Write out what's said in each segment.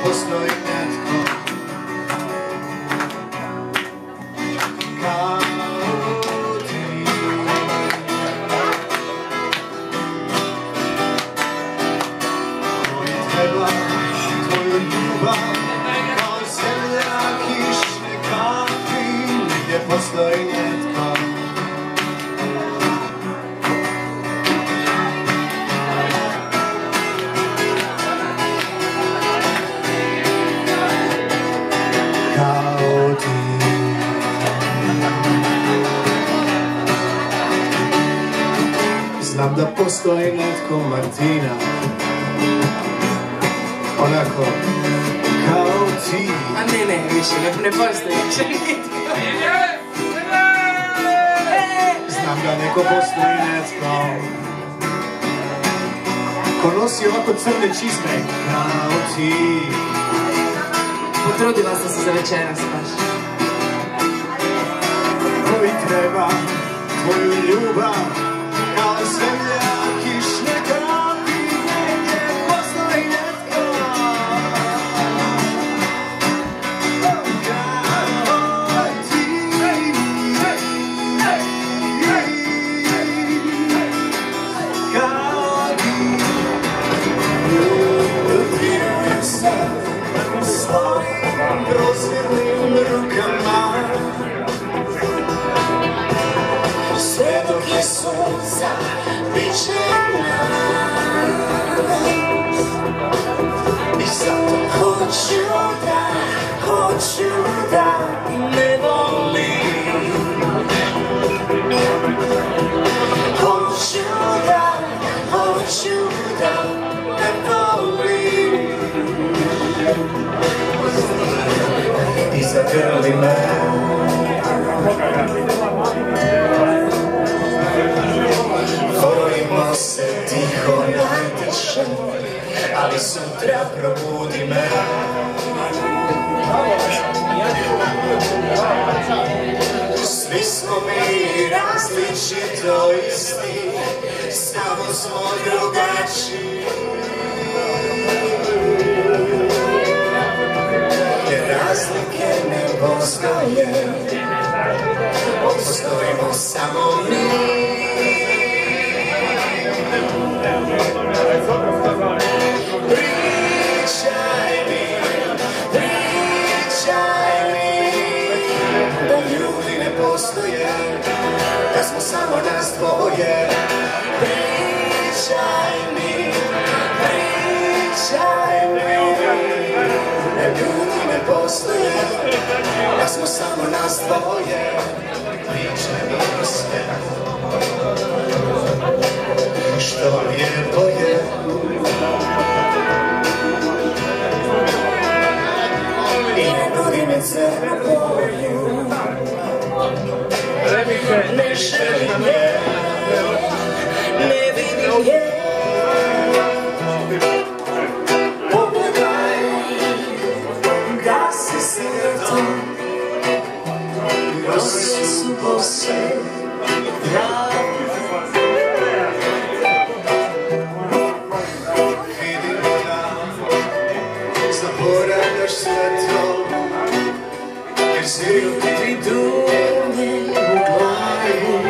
postoji netko kao ti. Koji treba tvoju ljubav kao zemlja kišne kapi, gdje postoji netko kao ti. Znam da postoji netko, Martina, onako kao ti. A ne, više, ne postoji više nitko. Znam da neko postoji netko ko nosi ovako crne čizme kao ti. Potrudila sam se za večeras baš. Koji treba tvoju ljubav kao zemlja kišne kapi, gdje postoji netko kao ti. Kao ti. Dotirujem se svojim prozirnim rukama, sve dok je sunca bit će nas. I zato hoću da me volim. Hoću da me volim. I zagrli me. Volimo se tiho najtiše, ali sutra probudi me. Svi smo mi različito isti, samo smo drugačiji. Jer razlike ne postoje, postojimo samo mi. Pričaj mi da ljudi ne postoje, da smo samo nas dvoje. Pričaj mi da ljudi ne postoje, da smo samo nas dvoje. Pričaj mi sve što lijepo je. I ne nudi me crnu boju, ne želim je, ne vidim je. Pogledaj da si srtom, rose su bose, zaboravljaš sve to, jer si ti dulje u glavi.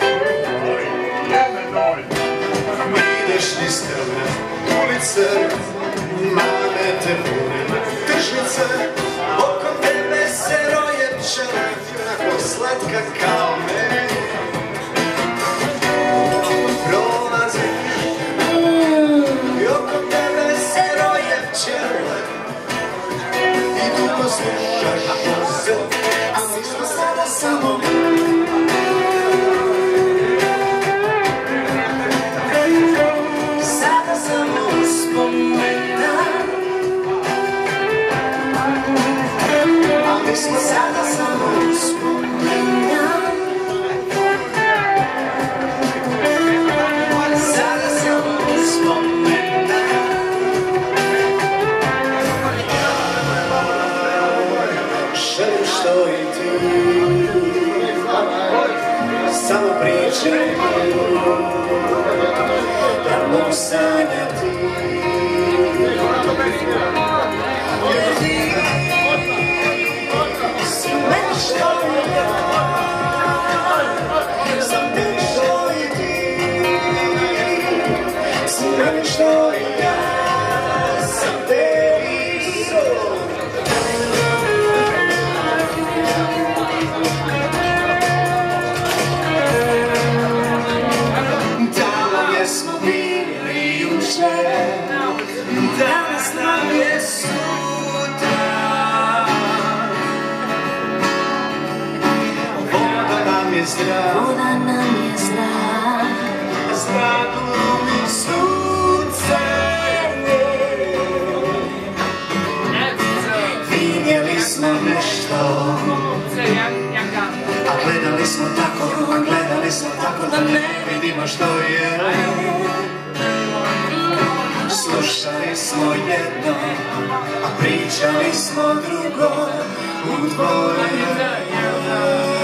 Ideš niz strane ulice, mame te pune tržnice, oko tebe se roje pčele, onako slatka kao mene. Prolaze i oko tebe se roje pčele, i dugo slušaš muze, a mi smo sada samo mi. Sada samo uspomena, a mi smo sada samo uspomena. Sada samo uspomena. Želim što i ti, samo pričaj mi, da mogu sanjati. večer, danas nam je sutra. Voda nam je zdrav, zgradu mi sunce. Vidjeli smo nešto, a gledali smo tako da ne vidimo što je. Slušali smo jedno, a pričali smo drugo, u dvoje.